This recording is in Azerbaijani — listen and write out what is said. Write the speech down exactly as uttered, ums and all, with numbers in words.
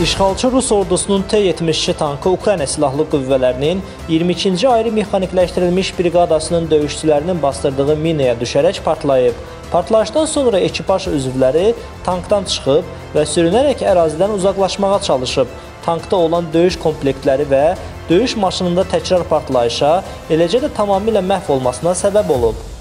İşğalçı Rus ordusunun T yetmiş iki tankı Ukrayna Silahlı Qüvvələrinin iyirmi ikinci ayrı mexanikləşdirilmiş briqadasının döyüşçülərinin bastırdığı minaya düşərək partlayıb. Partlayışdan sonra ekipaj üzvləri tankdan çıxıb və sürünərək ərazidən uzaqlaşmağa çalışıb. Tankda olan döyüş komplektləri və döyüş maşınında təkrar partlayışa, eləcə də tamamilə məhv olmasına səbəb olub.